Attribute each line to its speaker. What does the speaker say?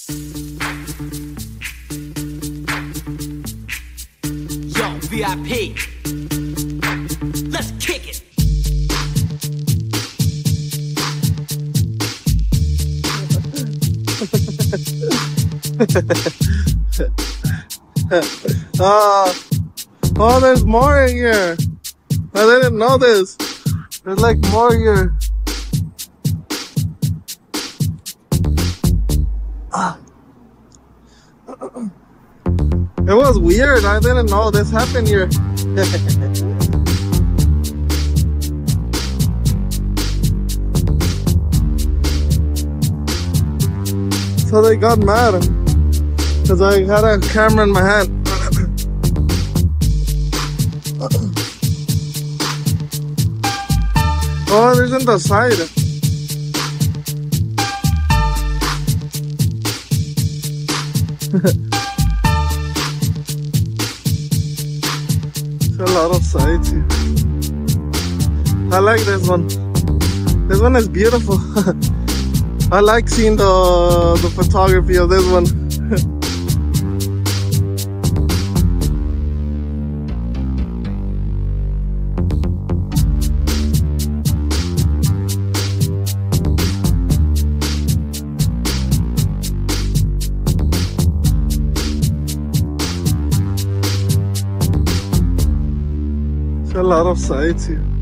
Speaker 1: Yo, VIP. Let's kick it.
Speaker 2: Oh, there's more in here. I didn't know this. There's like more here. It was weird. I didn't know this happened here. So they got mad because I had a camera in my hand. Oh, there's on the side. There's a lot of sides here. I like this one. This one is beautiful. I like seeing the photography of this one. There's a lot of sights here.